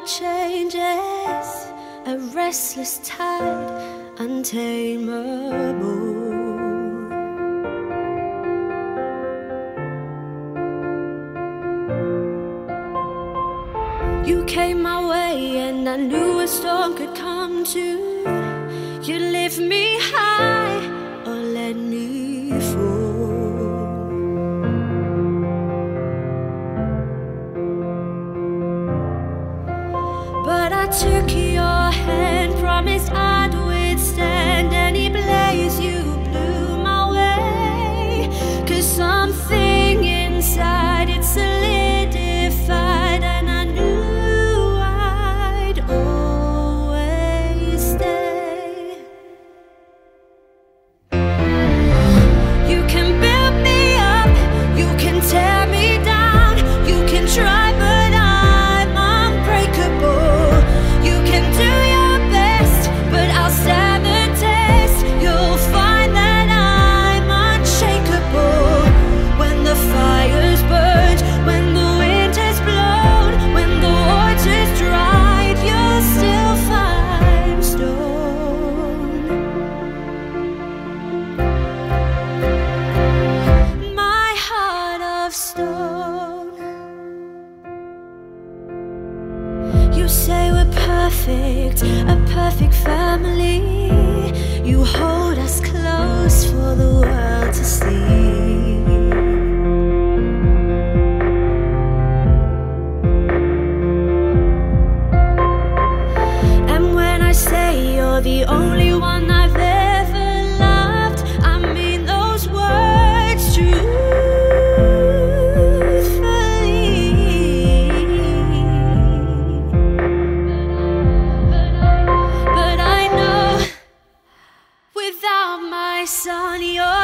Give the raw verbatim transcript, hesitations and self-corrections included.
changes, a restless tide, untamable. You came my way and I knew a storm could come too. You lift me high or let me fall. But I took your hand, promised I'd withstand any blaze. You blew my way, 'cause something inside it solidified, and I knew I'd always stay. You can build me up, you can tear me down, you can try, but I'm unbreakable. You can do your best, but I'll stand the test. You'll find that I'm unshakable. When the fire's burned, when the wind has blown, when the water's dried, you'll still find stone. My heart of stone. You say we're perfect, a perfect family. You hold us close for the world to see. And when I say you're the only one I've ever loved, I mean those words truthfully. But I know without my son, you're